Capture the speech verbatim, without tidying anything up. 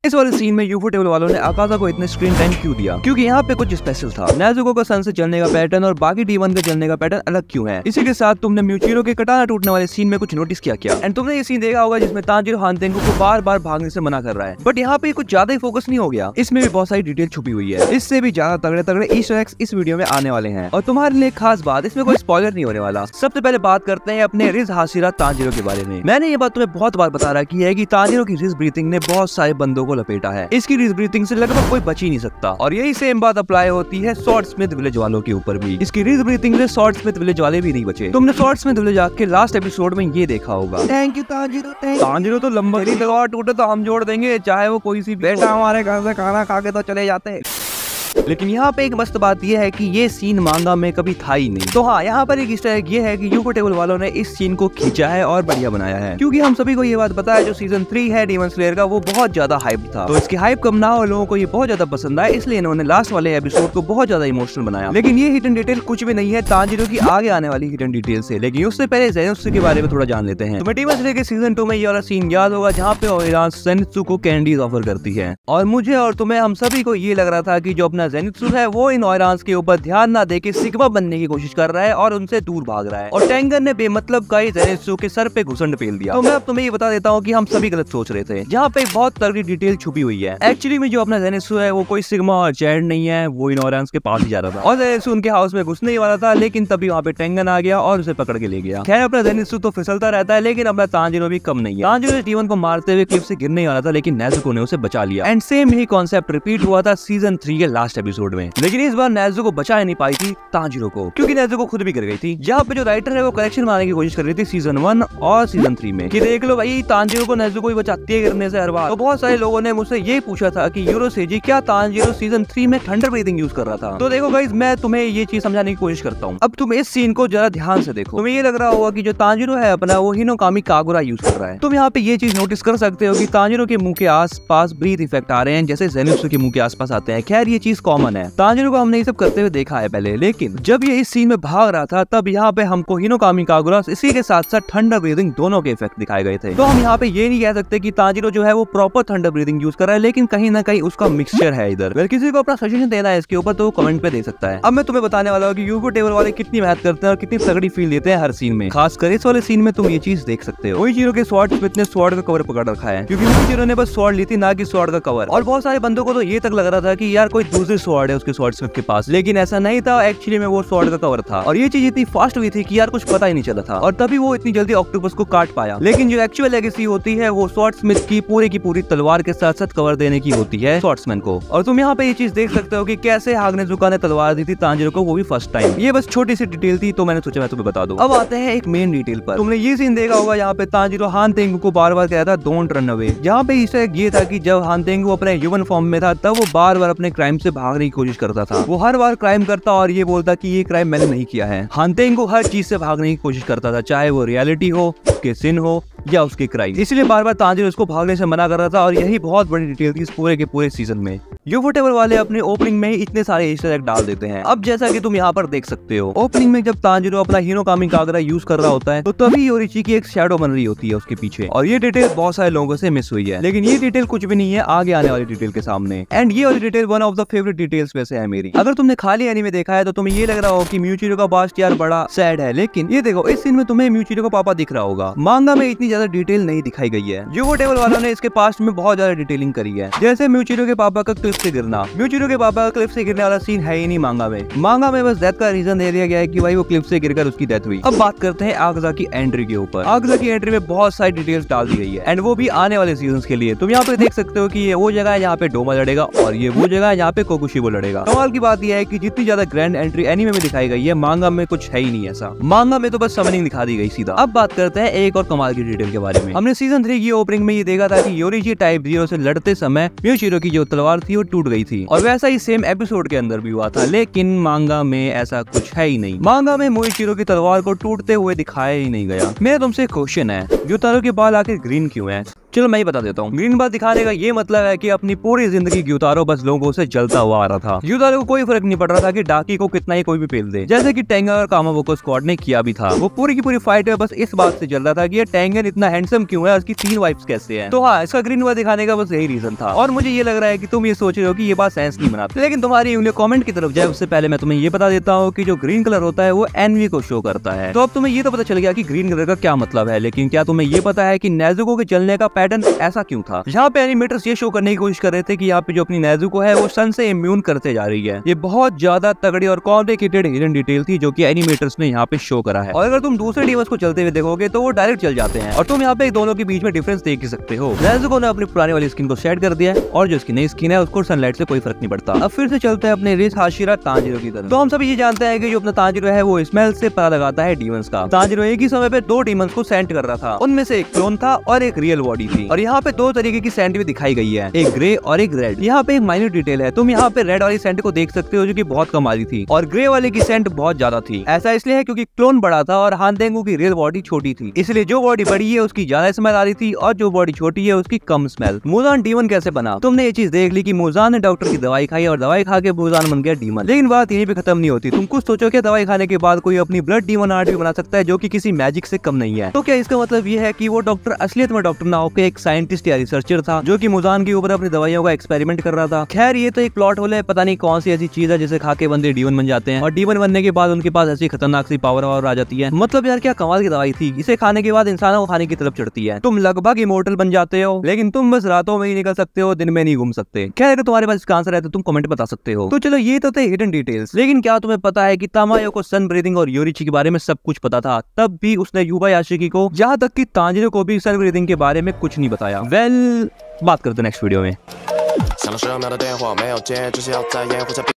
इस वाले सीन में यूफोटेबल वालों ने आकाशा को इतने स्क्रीन टाइम क्यों दिया? क्योंकि यहाँ पे कुछ स्पेशल था। नेजुको का सन से चलने का पैटर्न और बाकी डी वन के चलने का पैटर्न अलग क्यों है? इसी के साथ तुमने म्यूचिरो के कटाना टूटने वाले सीन में कुछ नोटिस किया क्या? एंड तुमने ये सीन देखा होगा जिसमें तांजिरो हानतेंगु को बार बार भागने से मना कर रहा है, बट यहाँ पे कुछ ज्यादा ही फोकस नहीं हो गया। इसमें भी बहुत सारी डिटेल छुपी हुई है। इससे भी ज्यादा तगड़े तगड़े ईस्टर एग्स इस वीडियो में आने वाले हैं और तुम्हारे लिए खास बात, इसमें कोई स्पॉइलर नहीं होने वाला। सबसे पहले बात करते हैं अपने रिज हाशिरा तांजिरो के बारे में। मैंने ये बात तुम्हें बहुत बार बता रखी है कि तांजिरो की रिज ब्रीथिंग ने बहुत सारे बंदों को लपेटा है। इसकी रिज ब्रीथिंग से लगभग कोई बच ही नहीं सकता और यही सेम बात अप्लाई होती है स्वॉर्ड स्मिथ विलेज वालों के ऊपर भी। इसकी रिज ब्रीथिंग से स्वॉर्ड स्मिथ विलेज वाले भी नहीं बचे। तुमने स्वॉर्ड स्मिथ विलेज के लास्ट एपिसोड में ये देखा होगा। Thank you Tanjiro. तांजिरो तो लंबा तलवार टूटे तो हम जोड़ देंगे, चाहे वो कोई सी बेटा हमारे घर से खाना खा के तो चले जाते हैं। लेकिन यहाँ पे एक मस्त बात यह है कि ये सीन मांगा में कभी था ही नहीं। तो हाँ, यहाँ पर एक ईस्टर एग ये है कि यूफोटेबल वालों ने इस सीन को खींचा है और बढ़िया बनाया है, क्योंकि हम सभी को ये बात पता है जो सीजन थ्री है डीमन स्लेयर का वो बहुत ज्यादा हाइप था। तो इसकी हाइप कम ना हो, लोगों को ये बहुत ज्यादा पसंद आया, इसलिए इन्होंने लास्ट वाले एपिसोड को बहुत ज्यादा इमोशनल बनाया। लेकिन ये हिडन डिटेल कुछ भी नहीं है तांजिरो की आगे आने वाली हिडन डिटेल से। लेकिन उससे पहले ज़ेनित्सु के बारे में थोड़ा जान लेते हैं। तुम्हें डीमन स्लेयर के सीजन टू में ये वाला सीन याद होगा जहाँ पे ओइरान ज़ेनित्सु को कैंडीज ऑफर करती है और मुझे और तुम्हें हम सभी को ये लग रहा था कि जो अपना ज़ेनित्सु है वो इन ओइरान्स के ऊपर ध्यान ना देके सिग्मा बनने की कोशिश कर रहा है और उनसे दूर भाग रहा है और टेंगन ने बेमतलब का ही ज़ेनित्सु के सर पे घुसंड पेल दिया। तो मैं अब तुम्हें ये बता देता हूँ कि हम सभी गलत सोच रहे थे, जहाँ पे बहुत तगड़ी डिटेल छुपी हुई है। एक्चुअली में जो अपना ज़ेनित्सु है वो कोई सिग्मा और जेड नहीं है, वो इन ओइरान्स के पास ही जा रहा था और ज़ेनित्सु उनके हाउस में घुसने ही वाला था, लेकिन तभी वहाँ पे टेंगन आ गया और उसे पकड़ के ले गया। खैर अपना ज़ेनित्सु तो फिसलता रहता है, लेकिन अपना तांजिरो भी कम नहीं है। तांजिरो डी वन को मारते हुए क्लिफ से गिरने ही वाला था, लेकिन नेजुको ने उसे बचा लिया। एंड सेम ही कॉन्सेप्ट रिपीट हुआ था सीजन थ्री के लास्ट एपिसोड में, लेकिन इस बार नेजुको बचा नहीं पाई थी तांजिरो को, क्योंकि नेजुको खुद भी गिर गई थी। यहाँ पे जो राइटर है वो करेक्शन मारने की कोशिश कर रही थी सीजन वन और सीजन थ्री में कि देख लो भाई तांजिरो को नेजुको ही बचाती है गिरने से हर बार। तो बहुत सारे लोगों ने मुझसे ये पूछा था कि यूरोसेजी क्या तांजिरो सीजन थ्री में थंडर ब्रीथिंग यूज कर रहा था। तो देखो गाइस, मैं तुम्हें ये चीज समझाने की कोशिश करता हूँ। अब तुम इस सीन को जरा ध्यान से देखो। तुम्हें ये लग रहा होगा कि जो तांजिरो है अपना वो हिनोकामी कागुरा यूज कर रहा है। तुम यहाँ पे ये चीज नोटिस कर सकते हो कि तांजिरो के मुंह के आस पास ब्रीथ इफेक्ट आ रहे हैं जैसे ज़ेनित्सु के मुंह के आस पास आते हैं। खैर ये चीज कॉमन है, तांजिरो को हमने ये सब करते हुए देखा है पहले, लेकिन जब ये इस सीन में भाग रहा था तब यहाँ पे हमको हिनोकामी कागुरा इसी के साथ साथ थंडर ब्रीथिंग दोनों के इफेक्ट दिखाए गए थे। तो हम यहाँ पे ये नहीं कह सकते कि तांजिरो जो है वो प्रॉपर थंडर ब्रीथिंग यूज कर रहा है, लेकिन कहीं ना कहीं उसका मिक्सचर है इधर। अगर किसी को अपना सजेशन देना है इसके ऊपर तो कमेंट पे दे सकता है। अब मैं तुम्हें बताने वाला हूँ कि यूफोटेबल वाले कितनी मेहनत करते हैं और कितनी तगड़ी फील देते हैं हर सीन में। खासकर इस वाले सीन में तुम ये चीज देख सकते हो। ओइचिरो के स्वॉर्ड स्मिथ ने स्वॉर्ड का कवर पकड़ रखा है, क्योंकि ओइचिरो ने बस स्वॉर्ड ली थी ना कि स्वॉर्ड का कवर। और बहुत सारे बंदों को तो ये तक लग रहा था कि यार कोई दूसरी स्वॉर्ड है उसके स्वॉर्ड स्मिथ के पास, लेकिन ऐसा नहीं था। एक्चुअली में वो स्वॉर्ड का कवर था और ये चीज इतनी फास्ट हुई थी कि यार कुछ पता ही नहीं चला था और तभी वो इतनी जल्दी ऑक्टोपस को काट पाया। लेकिन जो एक्चुअल लेगेसी होती है वो स्वॉर्डस्मिथ की पूरी की पूरी तलवार के साथ साथ कवर देने की होती है स्वॉर्ड्समैन को। और तुम यहाँ पे ये चीज देख सकते हो कि कैसे हागनेजुका ने तलवार दी थी तांजिरो को, वो भी फर्स्ट टाइम। ये बस छोटी सी डिटेल थी तो मैंने सोचा मैं तुम्हें बता दूं। अब आते हैं एक मेन डिटेल पर। तुमने ये सीन देखा होगा यहाँ पे तांजिरो हानतेंगु को बार बार कहता था डोंट रन अवे। यहाँ पे इस ये था कि जब हानतेंगु अपने ह्यूमन फॉर्म में था तब वो बार बार अपने क्राइम से भागने की कोशिश करता था। वो हर बार क्राइम करता और ये बोलता कि ये क्राइम मैंने नहीं किया है। हानतेंगु हर चीज से भागने की कोशिश करता था, चाहे वो रियलिटी हो, उसके सिन हो या उसके क्राइम। इसलिए बार बार तांजिरो उसको भागने से मना कर रहा था और यही बहुत बड़ी डिटेल थी इस पूरे के पूरे सीजन में। यूफोटेबल वाले अपने ओपनिंग में ही इतने सारे ईस्टर एग डाल देते हैं। अब जैसा कि तुम यहाँ पर देख सकते हो, ओपनिंग में जब तांजिरो अपना हिनोकामी कागुरा यूज कर रहा होता है तो तभी योरिची की एक शैडो बन रही होती है उसके पीछे, और ये डिटेल बहुत सारे लोगों से मिस हुई है। लेकिन ये डिटेल कुछ भी नहीं है आगे आने वाली डिटेल के सामने। एंड ये वाली detail one of the favourite details में से है मेरी। अगर तुमने खाली एनीमे देखा है तो तुम्हें ये लग रहा हो कि म्यूचिरो का पास्ट यार बड़ा सैड है, लेकिन ये देखो इस सीन में तुम्हें म्यूचिरो का पापा दिख रहा होगा। मांगा में इतनी ज्यादा डिटेल नहीं दिखाई गई है। यूफोटेबल वालों ने इसके पास्ट में बहुत ज्यादा डिटेलिंग करी है, जैसे म्यूचिरो के पापा का क्लिफ से गिरना। म्यूचिरो के पापा का क्लिफ से गिरने वाला सीन है ही नहीं मांगा में। मांगा में बस डेथ का रीजन दे दिया गया है कि भाई वो क्लिफ से गिरकर उसकी डेथ हुई। अब बात करते हैं आगजा की एंट्री के ऊपर। आगजा की एंट्री में बहुत सारी डिटेल्स डाल दी गई है एंड वो भी आने वाले सीजन के लिए। तुम यहाँ पे देख सकते हो कि ये वो जगह है जहाँ पे डोमा लड़ेगा और ये वो जगह है जहाँ पे कोकुशिबो लड़ेगा। कमाल की बात यह है कि जितनी ज्यादा ग्रैंड एंट्री एनीमे में दिखाई गई है, मांगा में कुछ है ही नहीं ऐसा। मांगा में तो बस समनिंग दिखा दी गई सीधा। अब बात करते हैं एक और कमाल की डिटेल के बारे में। हमने सीजन थ्री की ओपनिंग में ये देखा था कि योरिची टाइप जीरो से लड़ते समय म्यूचिरो की जो तलवार थी वो टूट गई थी और वैसा ही सेम एपिसोड के अंदर भी हुआ था, लेकिन मांगा में ऐसा कुछ है ही नहीं। मांगा में म्यूचिरो की तलवार को टूटते हुए दिखाया ही नहीं गया। मेरा तुमसे क्वेश्चन है, जो तारो के बाल आखिर ग्रीन क्यों है? चलो मैं ही बता देता हूँ। ग्रीन बार दिखाने का ये मतलब है कि अपनी पूरी जिंदगी ग्यूतारो बस लोगों से जलता हुआ आ रहा था। ग्यूतारो को कोई फर्क नहीं पड़ रहा था कि डाकी को कितना ही कोई भी पेल दे, जैसे कि टेंगन और कामाबोको स्क्वाड ने किया भी था। वो पूरी की पूरी फाइट में बस इस बात से चल रहा था कि ये टेंगन इतना हैंडसम क्यों है, उसकी तीन वाइफ्स कैसे हैं। तो हाँ, इसका ग्रीन बार दिखाने का बस यही रीजन था। और मुझे ये लग रहा है कि तुम ये सोच रहे हो कि ये बात सेंस नहीं बनाती, लेकिन तुम्हारी उंगली कमेंट की तरफ जाए उससे पहले मैं तुम्हें ये बता देता हूँ कि जो ग्रीन कलर होता है वो एनवी को शो करता है। तो अब तुम्हें ये तो पता चल गया कि ग्रीन कलर का क्या मतलब है, लेकिन क्या तुम्हें ये पता है कि नेजुको के जलने का पैटर्न ऐसा क्यों था? यहाँ पे एनिमेटर्स ये शो करने की कोशिश कर रहे थे कि यहाँ पे जो अपनी नेजुको है वो सन से इम्यून करते जा रही है। ये बहुत ज्यादा तगड़ी और कॉम्प्लिकेटेड हिडन डिटेल थी जो कि एनिमेटर्स ने यहाँ पे शो करा है। और अगर तुम दूसरे डीमंस को चलते हुए देखोगे तो वो डायरेक्ट चल जाते हैं और तुम यहाँ पे दोनों के बीच में डिफरेंस देख ही सकते हो। नेजुको ने अपनी पुरानी वाली स्किन को सेट कर दिया है और जो इसकी नई स्किन है उसको सनलाइट से कोई फर्क नहीं पड़ता। अब फिर से चलते हैं अपने रिस हाशिरा तांजिरो की तरफ। तो हम सभी ये जानते हैं कि जो अपना तांजिरो है वो स्मेल से पता लगाता है डीमंस का। तांजिरो एक ही समय पे दो डीमंस को सेंट कर रहा था, उनमें से एक क्लोन था और एक रियल बॉडी थी। और यहाँ पे दो तरीके की सेंट भी दिखाई गई है, एक ग्रे और एक रेड। यहाँ पे एक माइनर डिटेल है, तुम यहाँ पे रेड वाली सेंट को देख सकते हो जो कि बहुत कम आ रही थी और ग्रे वाले की सेंट बहुत ज्यादा थी। ऐसा इसलिए है क्योंकि क्लोन बड़ा था और हानदेंगू की रियल बॉडी छोटी थी, इसलिए जो बॉडी बड़ी है उसकी ज्यादा स्मेल आ रही थी और जो बॉडी छोटी है उसकी कम स्मेल। मुजान डीमन कैसे बना? तुमने ये चीज देख ली कि मुजान ने डॉक्टर की दवाई खाई और दवाई खा के मुजान बन गया डीमन। लेकिन बात यहीं पे खत्म नहीं होती। तुम कुछ सोचो कि दवाई खाने के बाद कोई अपनी ब्लड डीमन आर्ट भी बना सकता है जो कि किसी मैजिक से कम नहीं है। तो क्या इसका मतलब ये है कि वो डॉक्टर असलियत में डॉक्टर ना होकर एक साइंटिस्ट या रिसर्चर था जो कि मुजान के ऊपर अपनी दवाइयों का एक्सपेरिमेंट कर रहा था? खैर, ये तो एक प्लॉट होल है, पता नहीं कौन सी ऐसी चीज है जिसे खा के बंदे डीमन बन जाते हैं और डीमन बनने के बाद उनके पास ऐसी खतरनाक सी पावर आ जाती है। मतलब यार क्या कमाल की दवाई थी, इसे खाने के बाद इंसानों को खाने की तरफ चढ़ती है। तुम लगभग इमोर्टल बन जाते हो, लेकिन तुम बस रातों में ही निकल सकते हो, दिन में नहीं घूम सकते। खैर, अगर तुम्हारे पास इसका आंसर है तो तुम कमेंट बता सकते हो। तो चलो, ये तो थे हिडन डिटेल्स, लेकिन क्या तुम्हें पता है कि तामायो को सन ब्रीदिंग और योरिची के बारे में सब कुछ पता था, तब भी उसने युबा याशिकी को, जहाँ तक कि तांजिरो को भी सन ब्रीदिंग के बारे में कुछ नहीं बताया। वेल, बात करते नेक्स्ट वीडियो में।